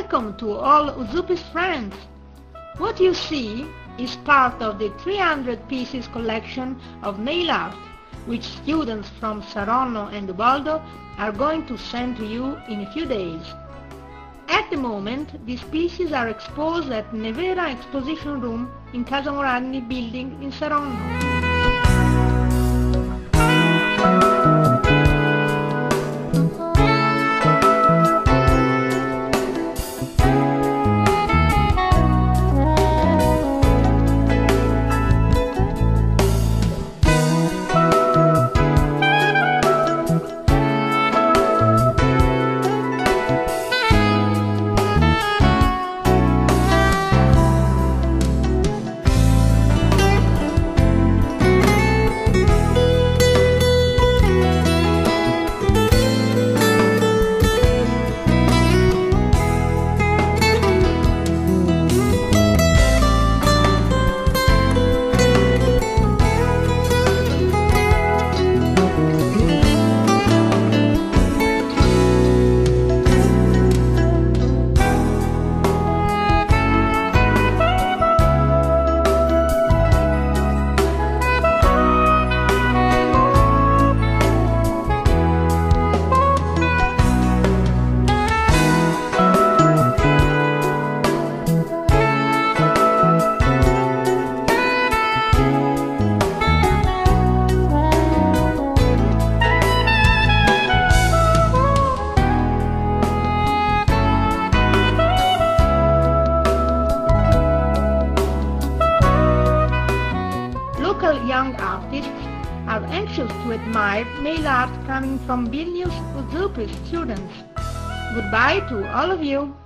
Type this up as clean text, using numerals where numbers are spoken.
Welcome to all Uzupis friends! What you see is part of the 300 pieces collection of nail art, which students from Saronno and Aldo are going to send to you in a few days. At the moment, these pieces are exposed at Nevera Exposition Room in Casa Morani building in Saronno. Local young artists are anxious to admire nail art coming from Vilnius Uzupis students. Goodbye to all of you!